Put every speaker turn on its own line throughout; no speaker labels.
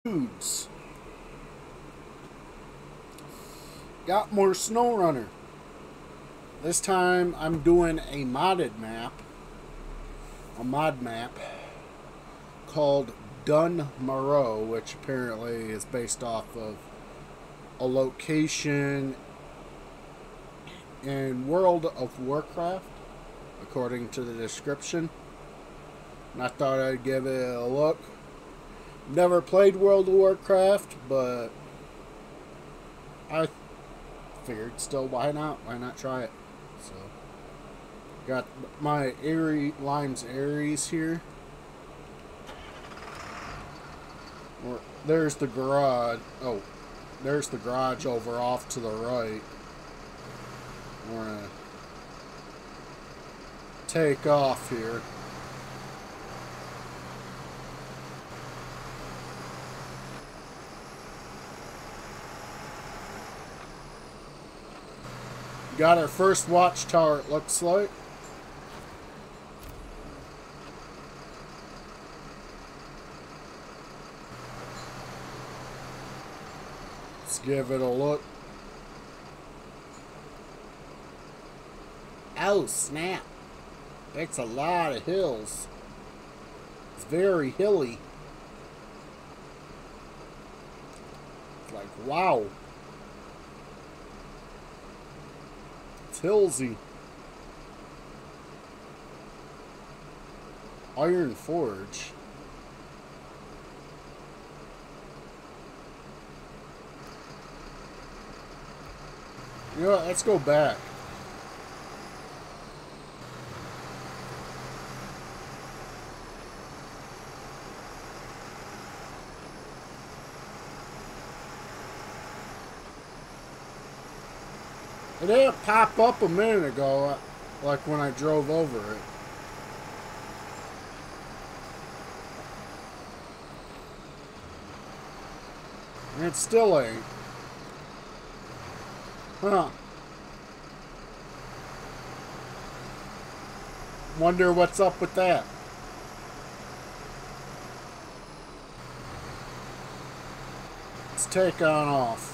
Dudes, got more SnowRunner. This time I'm doing a mod map called Dun Moreau, which apparently is based off of a location in World of Warcraft, according to the description. And I thought I'd give it a look. Never played World of Warcraft, but I figured still why not? Why not try it? So got my Limes Aries here. There's the garage. Oh, there's the garage over off to the right. We're gonna take off here. Got our first watchtower, it looks like. Let's give it a look. Oh, snap. It's a lot of hills. It's very hilly. It's like, wow. It's hillsy. Iron Forge. You know what? Let's go back. It didn't pop up a minute ago, like when I drove over it. And it still ain't. Huh. Wonder what's up with that. Let's take on off.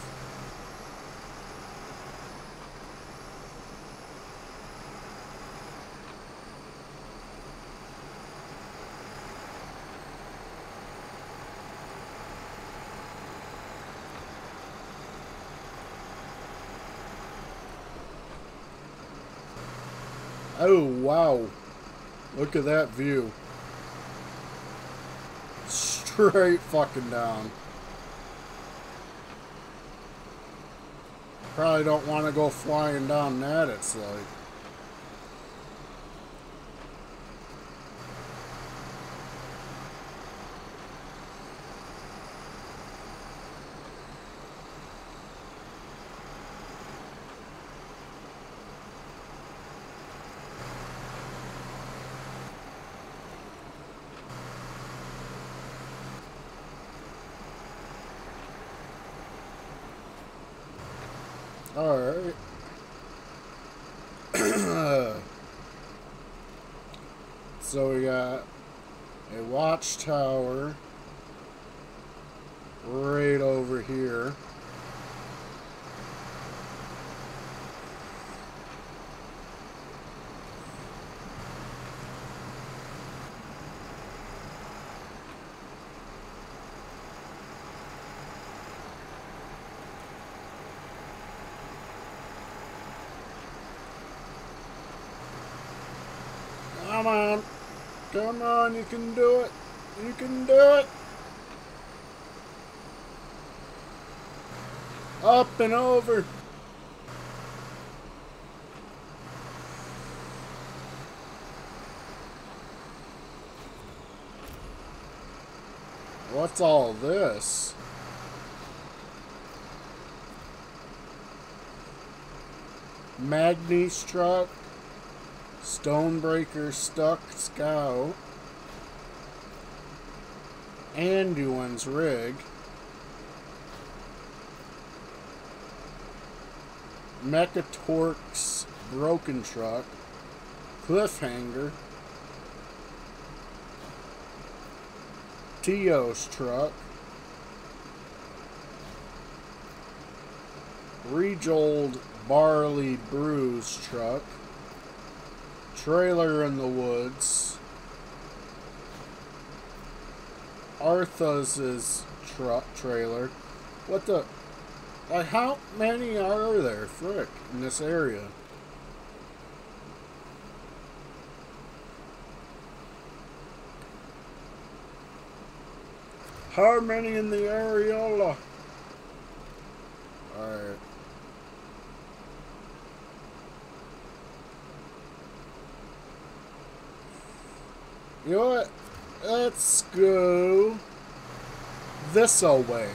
Oh, wow. Look at that view. Straight fucking down. Probably don't want to go flying down that, it's like. Alright. So we got a watchtower right over here. Come on. Come on, you can do it. You can do it. Up and over. What's all this? Magni's truck. Stonebreaker Stuck Scout. Anduin's rig. Mechatork's broken truck. Cliffhanger. Tio's truck. Rejold Barley Brews truck. Trailer in the Woods. Arthas's truck trailer. What the? Like, how many are there, frick, in this area? How many in the areola? Alright. You know what? Let's go this way.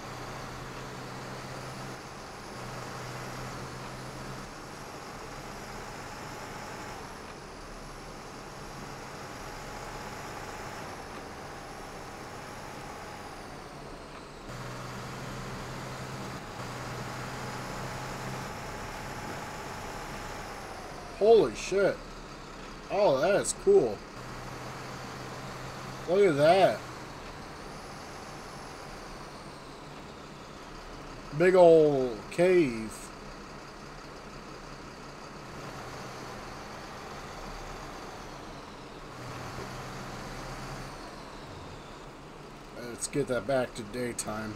Holy shit. Oh, that is cool. Look at that. Big old cave. Let's get that back to daytime.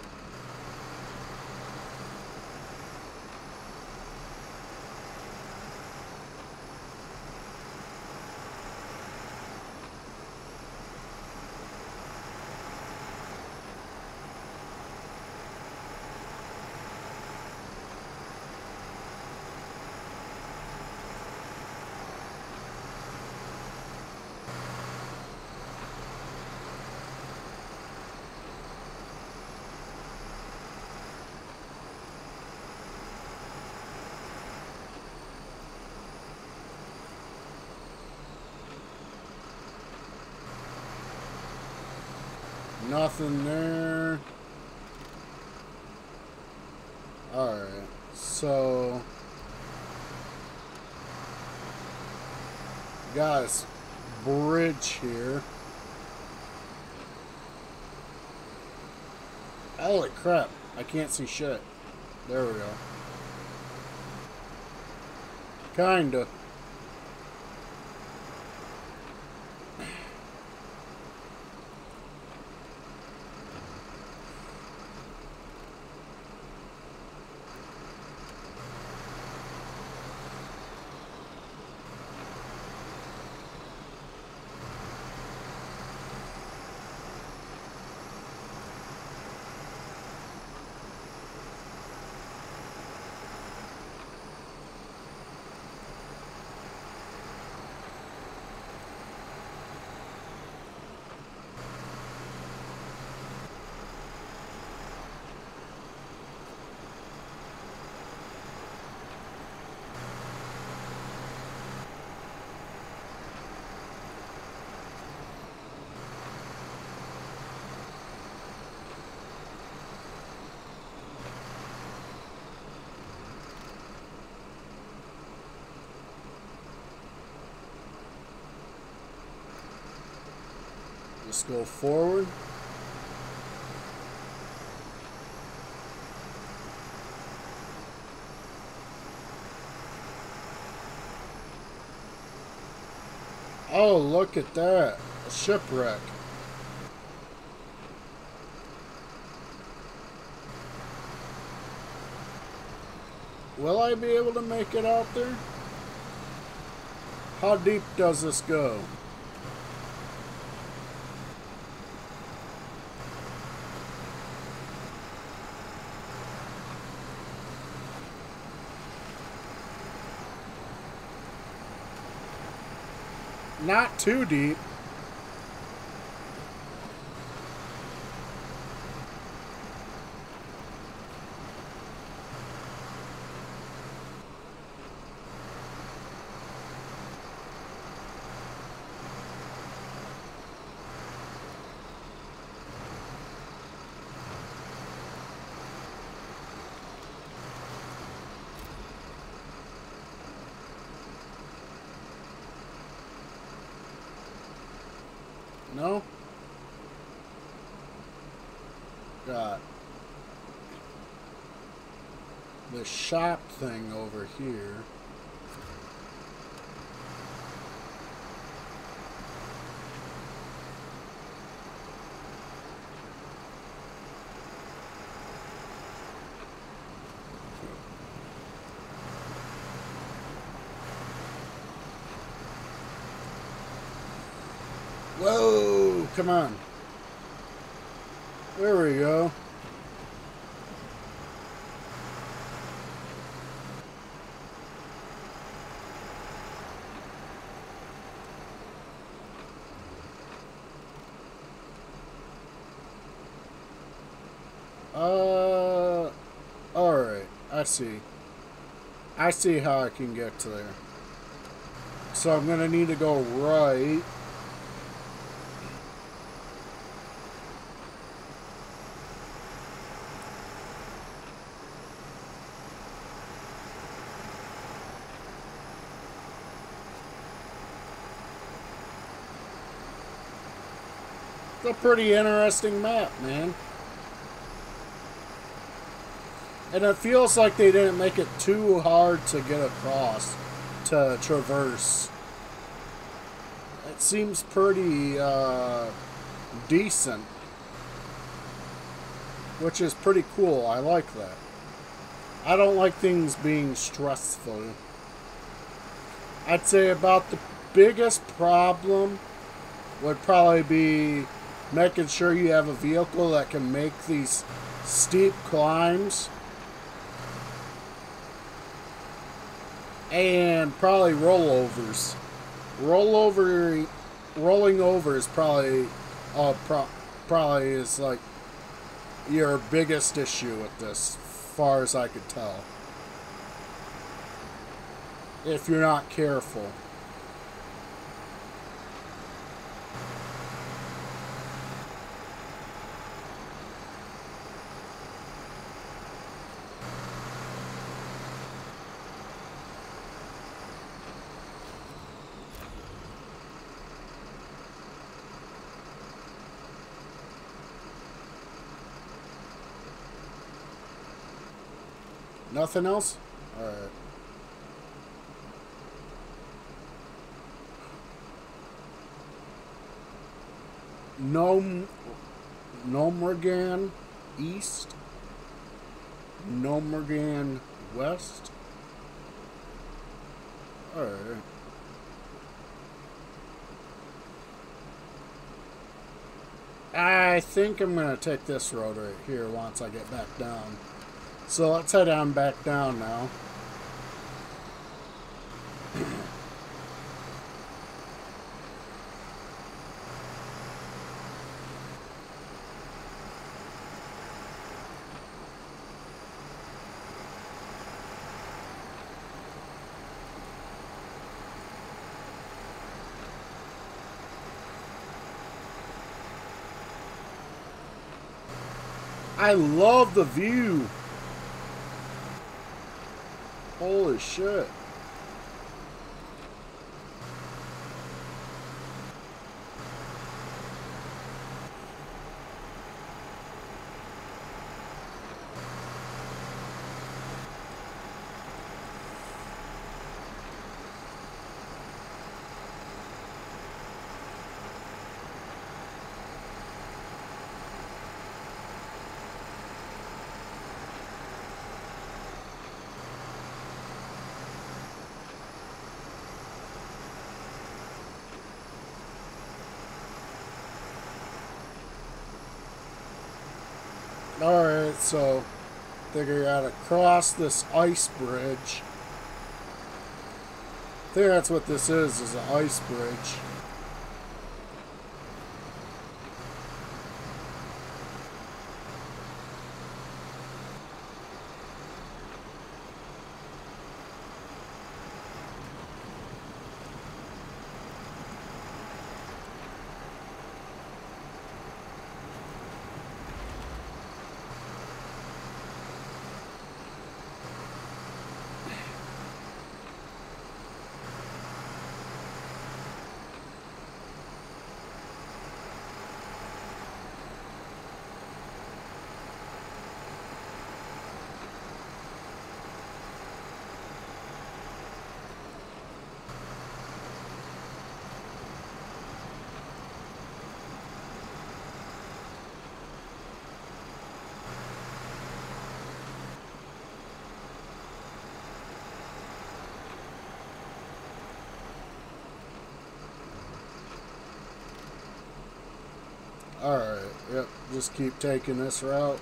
Nothing there. Alright, so got this bridge here. Holy crap, I can't see shit. There we go. Kinda. Let's go forward. Oh, look at that. A shipwreck. Will I be able to make it out there? How deep does this go? Not too deep. No? God. the shop thing over here. Whoa, come on. There we go. Alright, I see. I see how I can get to there. So I'm gonna need to go right. It's a pretty interesting map, man. And it feels like they didn't make it too hard to get across, to traverse. It seems pretty decent, which is pretty cool. I like that. I don't like things being stressful. I'd say about the biggest problem would probably be making sure you have a vehicle that can make these steep climbs. And probably rollovers. Rolling over is probably is like your biggest issue with this, far as I could tell. If you're not careful. Nothing else? Alright. Gnomeregan East? Gnomeregan West? Alright. I think I'm going to take this road right here once I get back down. So let's head on back down now. I love the view. Holy shit. Alright, so I think I gotta cross this ice bridge. I think that's what this is an ice bridge. Alright, yep, just keep taking this route.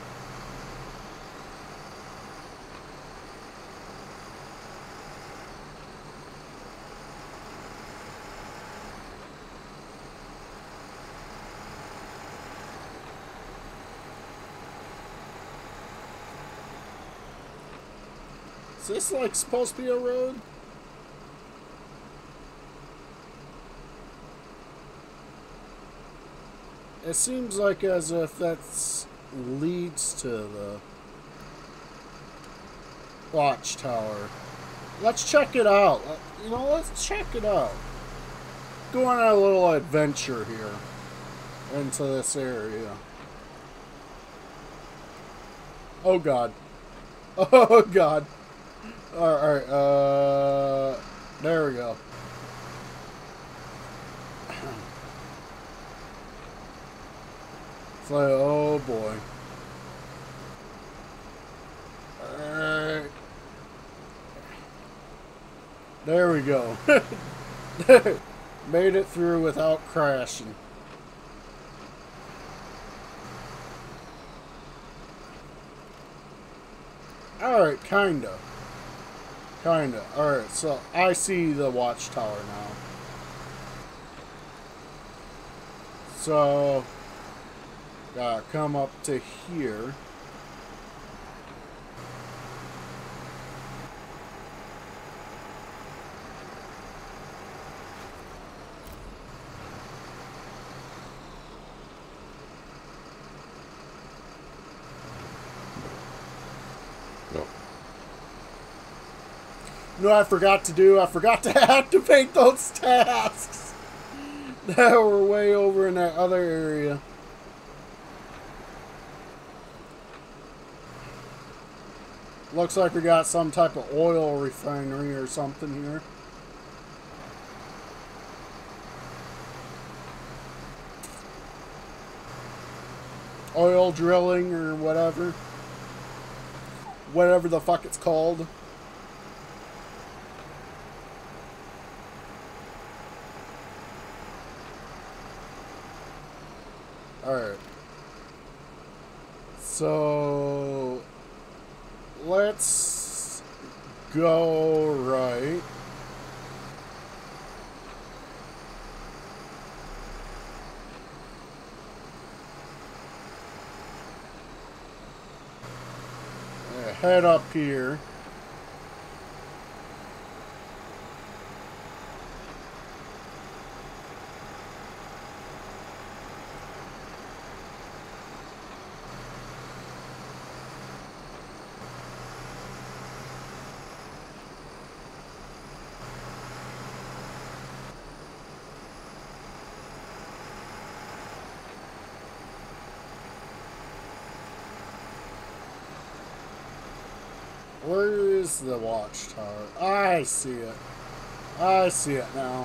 Is this like supposed to be a road? It seems like as if that leads to the watchtower. Let's check it out. You know, let's check it out. Go on a little adventure here into this area. Oh God. Oh God. Alright, there we go. It's like, oh boy. Alright. There we go. Made it through without crashing. Alright, kinda. Kinda. Alright, so I see the watchtower now. So, gotta come up to here. You know what I forgot to do? I forgot to activate those tasks that were way over in that other area. Looks like we got some type of oil refinery or something here. Oil drilling or whatever. Whatever the fuck it's called. Alright. So let's go right. Head up here. Where is the watchtower? I see it. I see it now.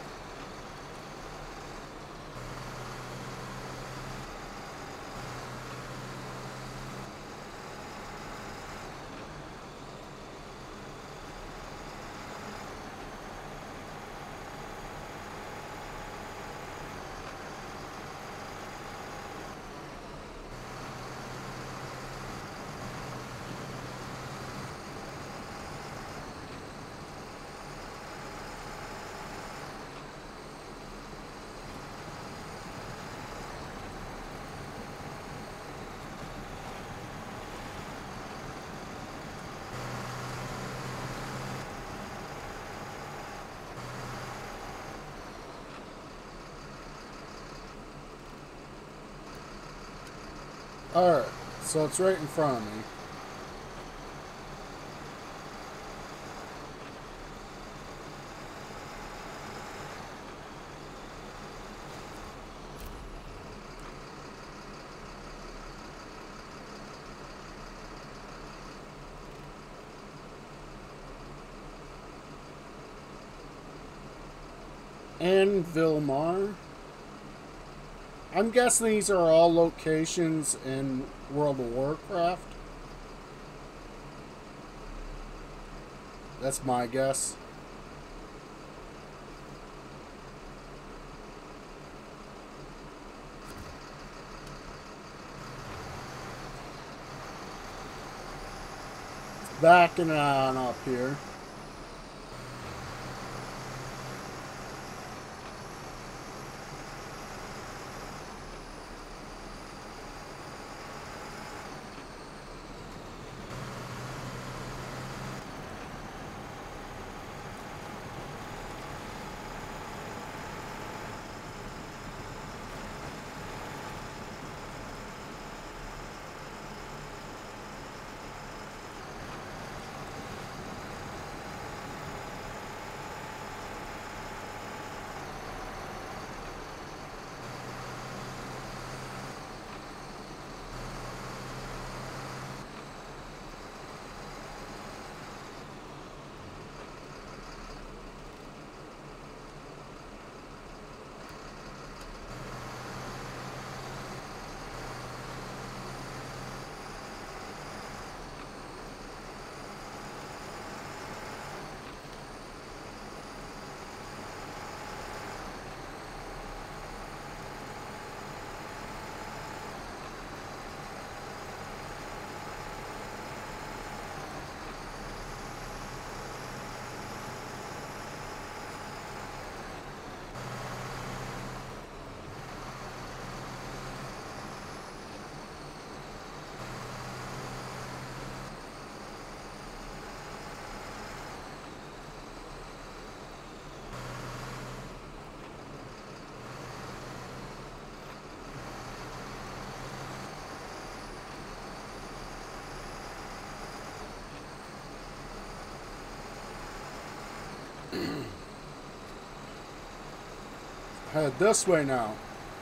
Alright, so it's right in front of me. And Vilmar. I'm guessing these are all locations in World of Warcraft. That's my guess. backing on up here. Head this way now.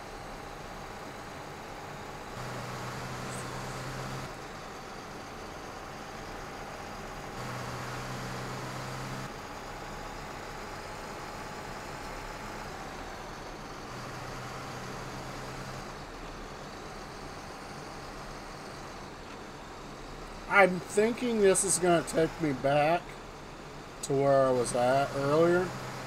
I'm thinking this is going to take me back to where I was at earlier.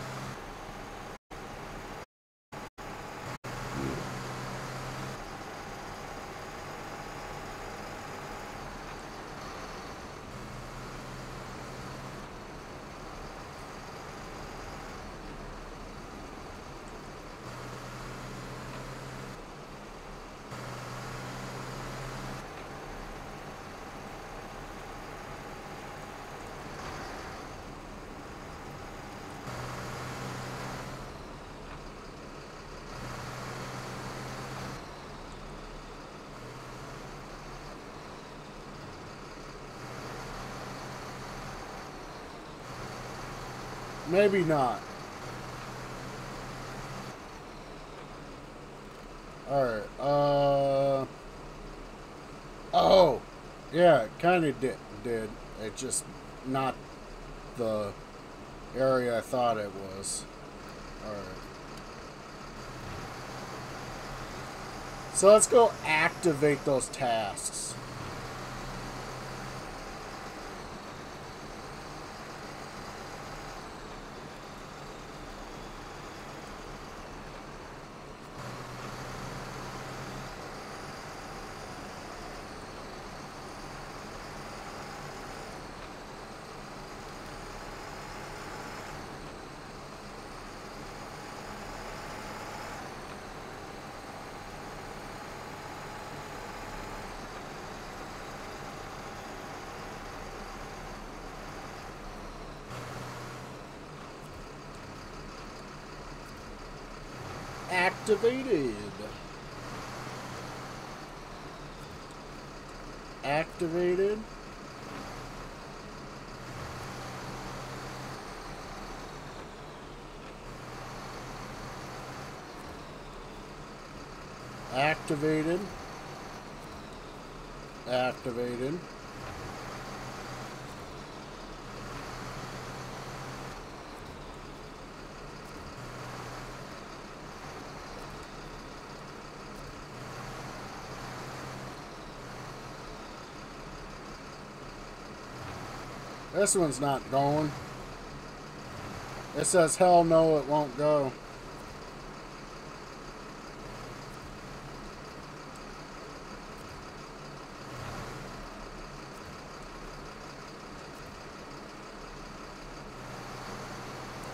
Maybe not. Alright, oh! Yeah, it kinda did. It just not the area I thought it was. Alright. So let's go activate those tasks. Activated. Activated. Activated. Activated. This one's not going. It says, hell no, it won't go.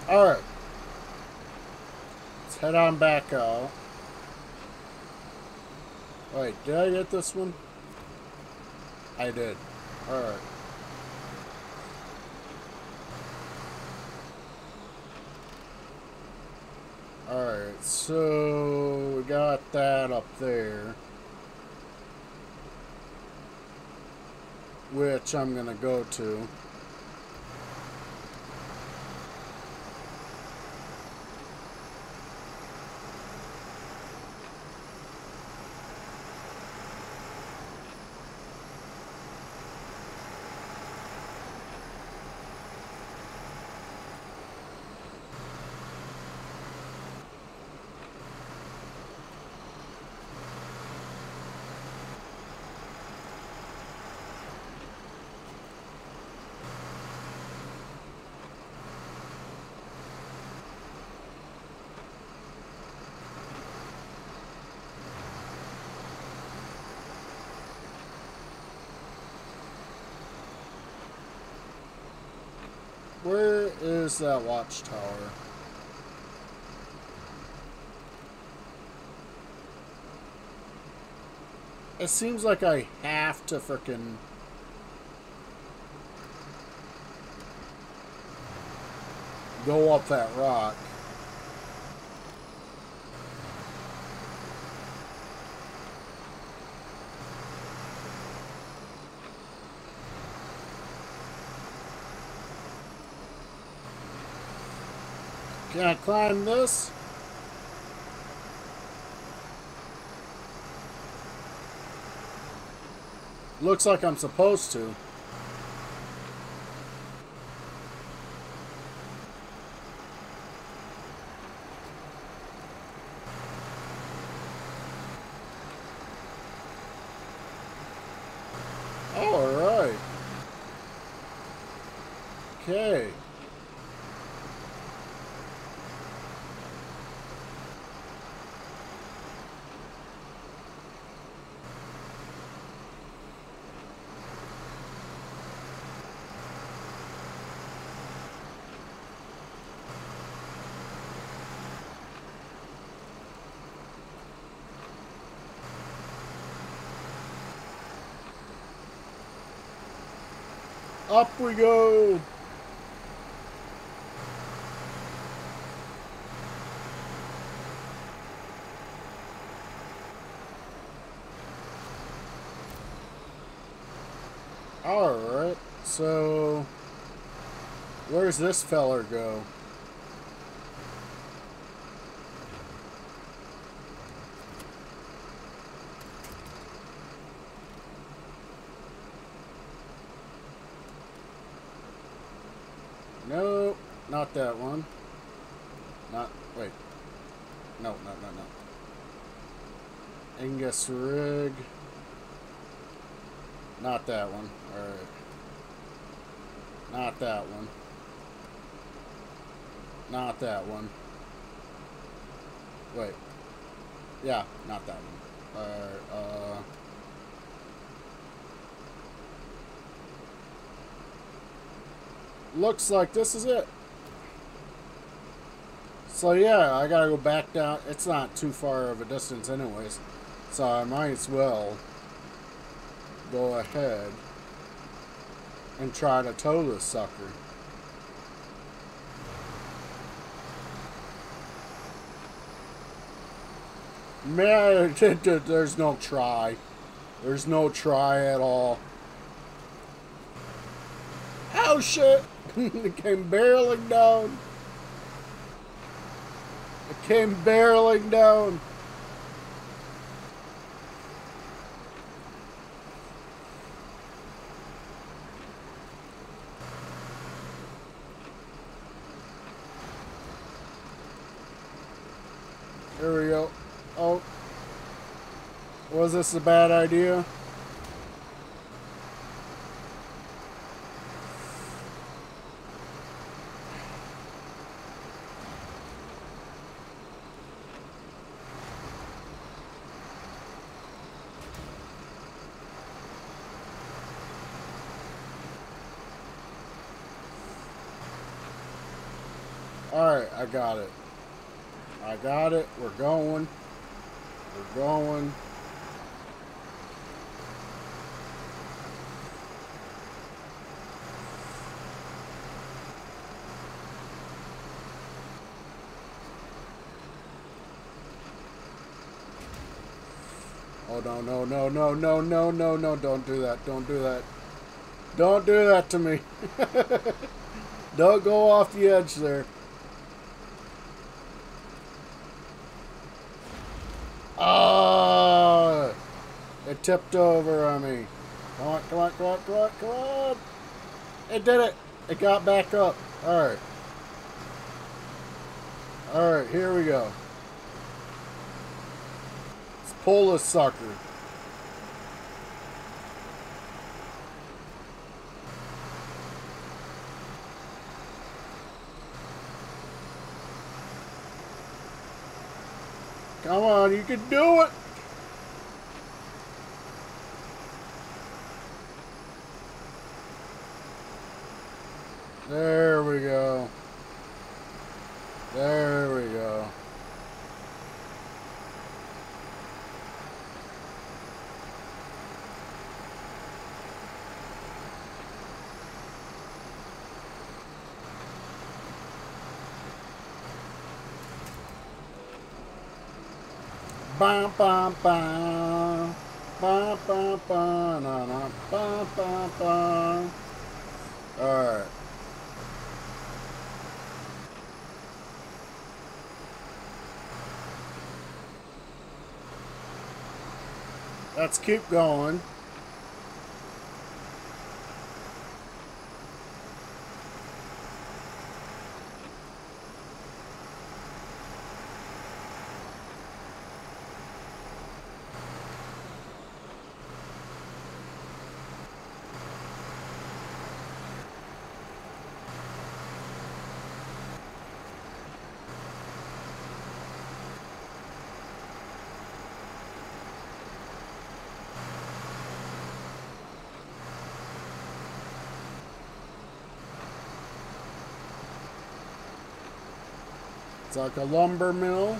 Alright. Let's head on back out. Wait, did I get this one? I did. Alright. Alright, so we got that up there. Which I'm gonna go to. Where is that watchtower? It seems like I have to frickin' go up that rock. Can I climb this? Looks like I'm supposed to. Alright. Okay. Up we go! Alright, so where's this feller go? No, not that one. Not, wait. No. Angus Rig. Not that one. Alright. Not that one. Not that one. Wait. Yeah, not that one. Alright, looks like this is it. So yeah, I gotta go back down. It's not too far of a distance anyways. So I might as well go ahead and try to tow this sucker. Man, there's no try. There's no try at all. Oh shit! It came barreling down. It came barreling down. There we go. Oh. Was this a bad idea? Alright, I got it. I got it. We're going. We're going. Oh, no, no, no, no, no, no, no, no. Don't do that. Don't do that. Don't do that to me. Don't go off the edge there. Ah! It tipped over on me. Come on, come on, come on, come on, come on. It did it. It got back up. Alright. Alright, here we go. Let's pull this sucker. Come on, you can do it. There we go. There we go. Bam, bam, bam. Bam, bam, bam, na, na, bam, bam, bam. Alright. Let's keep going. It's like a lumber mill.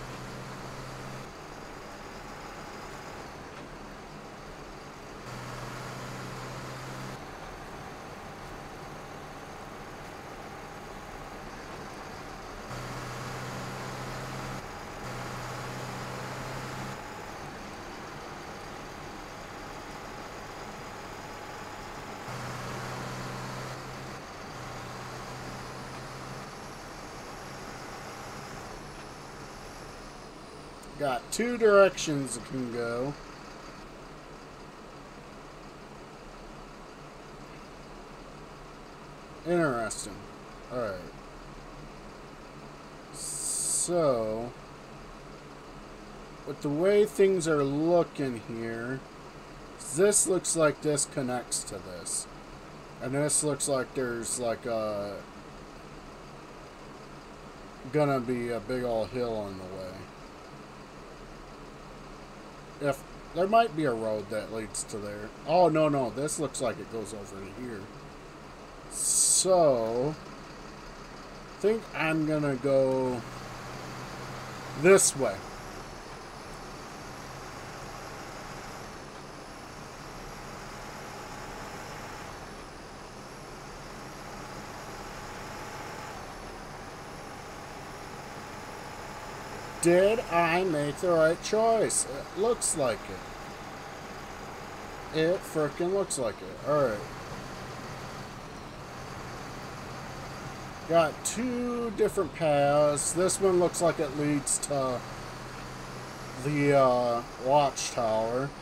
Got two directions it can go. Interesting. Alright. So, with the way things are looking here, this looks like this connects to this. And this looks like there's like a gonna be a big old hill on the way. If there might be a road that leads to there. Oh, no, no. This looks like it goes over to here. So, I think I'm going to go this way. Did I make the right choice? It looks like it. It frickin' looks like it. Alright. Got two different paths. This one looks like it leads to the watchtower.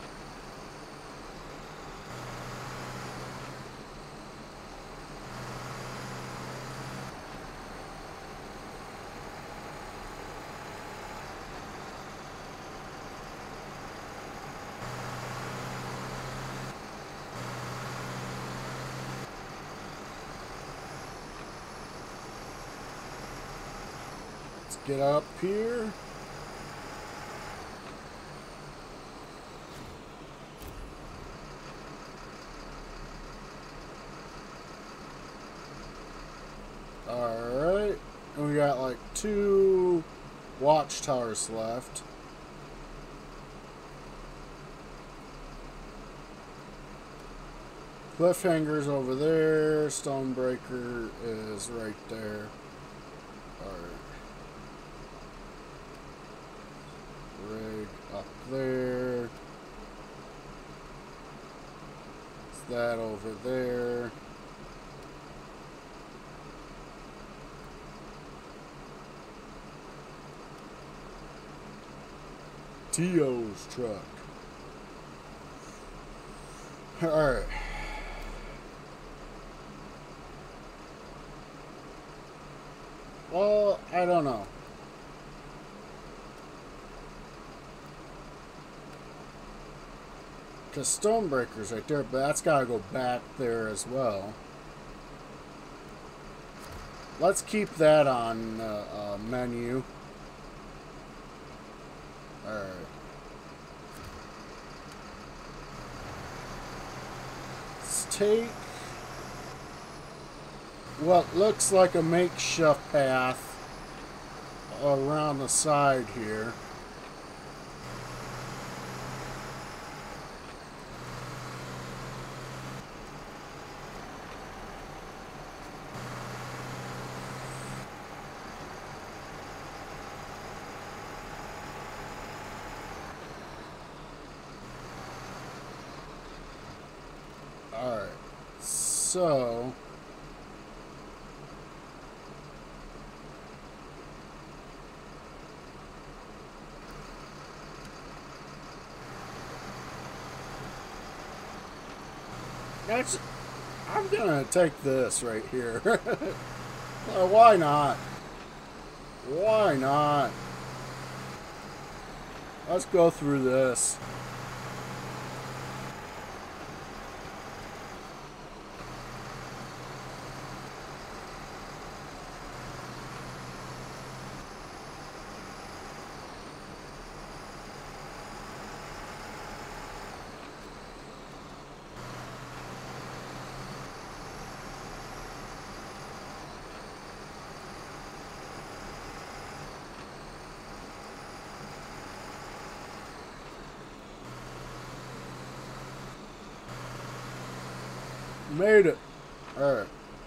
Get up here. Alright. We got like 2 watchtowers left. Cliffhanger's over there. Stonebreaker is right there. Alright. Rig up there. It's that over there. T.O.'s truck. Alright. Well, I don't know. Because Stonebreaker's right there, but that's got to go back there as well. Let's keep that on menu. Alright. Let's take what looks like a makeshift path around the side here. Alright, so I'm gonna take this right here. Why not? Why not? Let's go through this. Made it. Alright.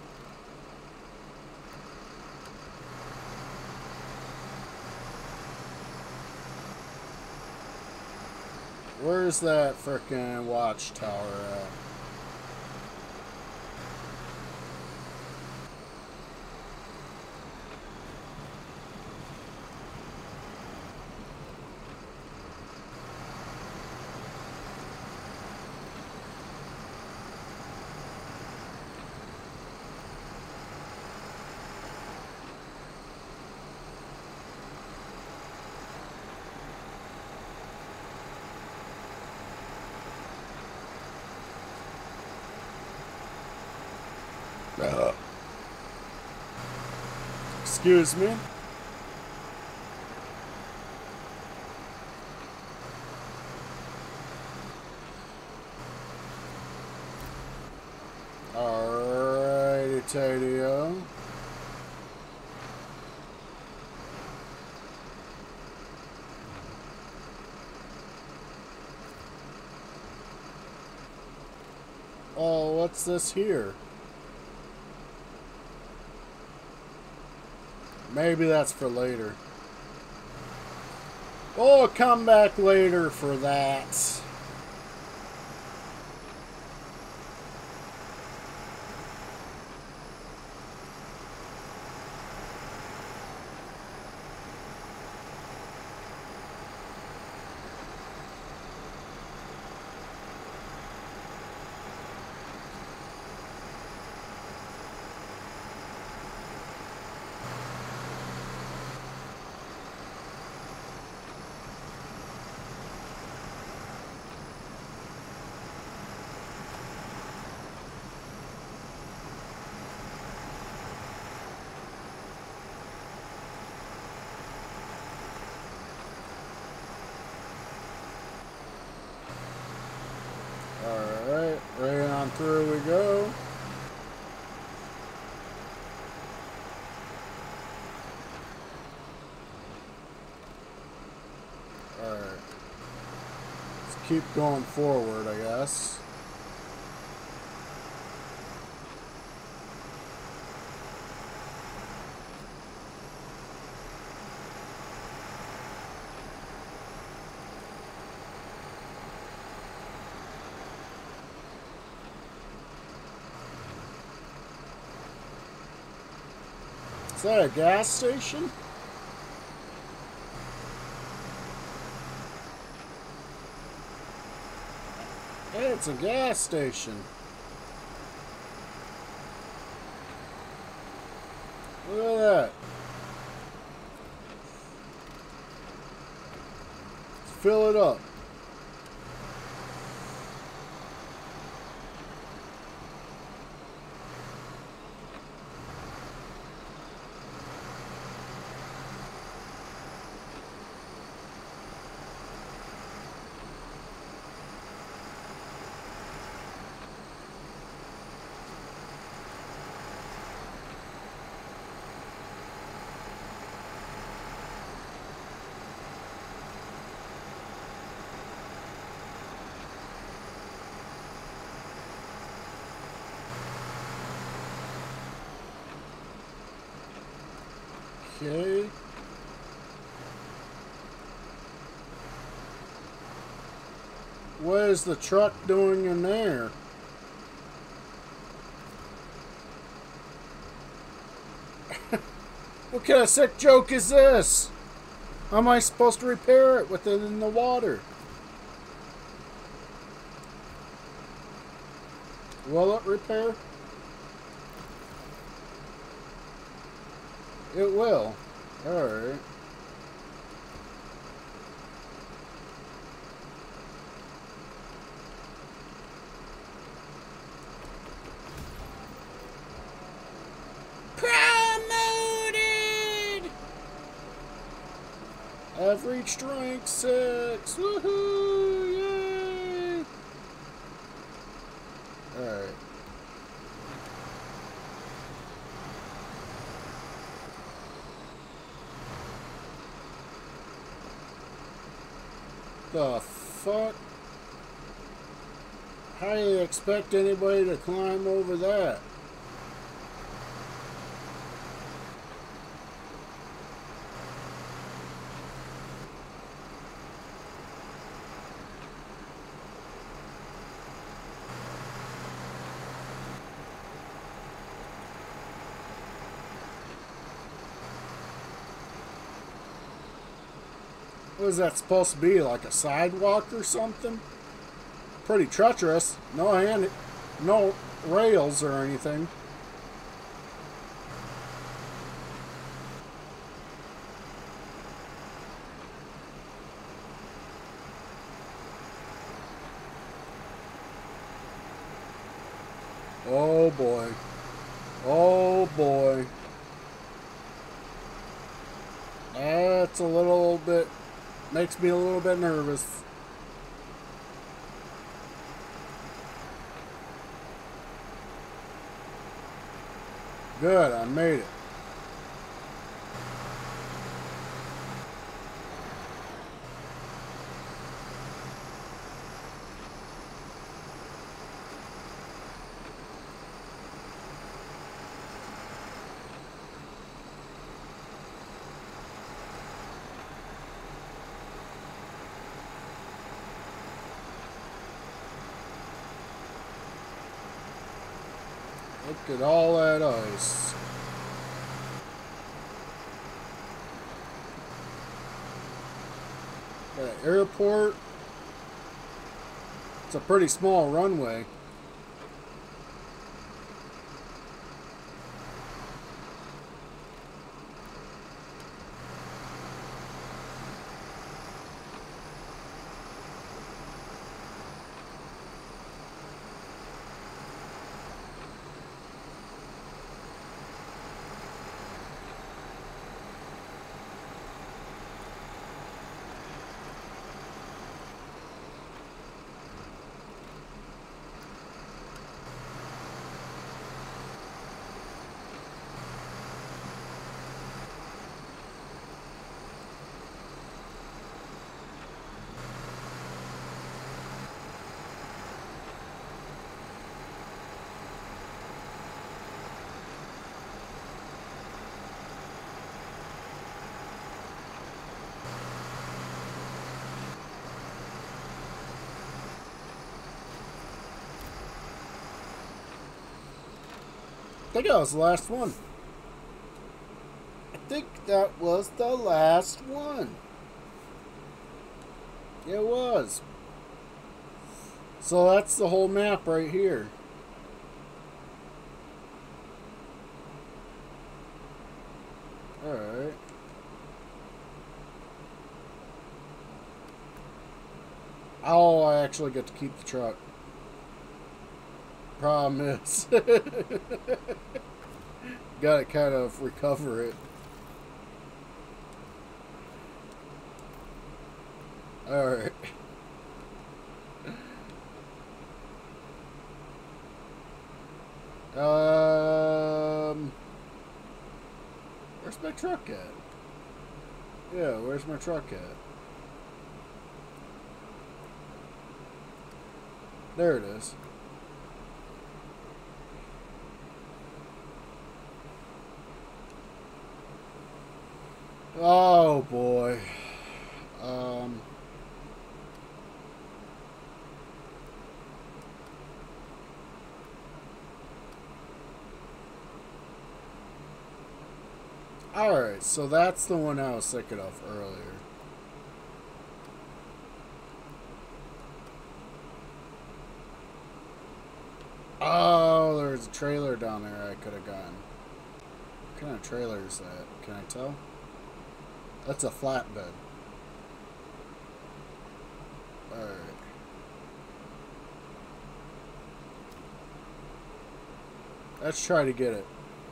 Where's that frickin' watchtower at? Excuse me. Alrighty, Tadio. Oh, what's this here? Maybe that's for later. Oh, come back later for that. Alright, right on through we go. keep going forward, I guess. Is that a gas station? Hey, it's a gas station. Look at that. Let's fill it up. Okay. What is the truck doing in there? What kind of sick joke is this? How am I supposed to repair it with it in the water? Will it repair? It will. Alright. Promoted! I've reached rank 6. Woohoo! Yay! Alright. The fuck? How do you expect anybody to climb over that? What is that supposed to be? Like a sidewalk or something? Pretty treacherous. No rails or anything. Oh boy. Oh boy. That's a little bit... makes me a little bit nervous. Good, I made it. Look at all that ice. Got an airport. It's a pretty small runway. think that was the last one. I think that was the last one. It was. So that's the whole map right here. Alright. Oh, I actually get to keep the truck. Problem is, gotta kind of recover it. Alright. Where's my truck at? Yeah, where's my truck at? There it is. Oh boy. Alright, so that's the one I was thinking of earlier. Oh, there's a trailer down there I could have gotten. What kind of trailer is that? Can I tell? That's a flatbed. Alright. Let's try to get it.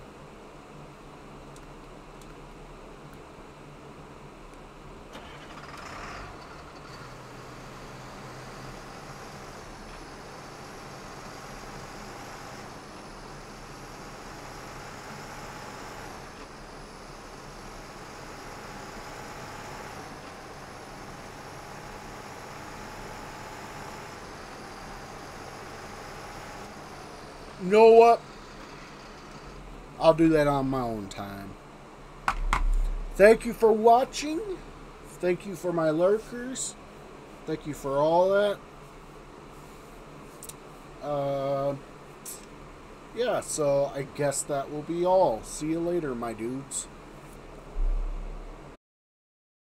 You know what? I'll do that on my own time. Thank you for watching. Thank you for my lurkers. Thank you for all that. Yeah, so I guess that will be all. See you later, my dudes.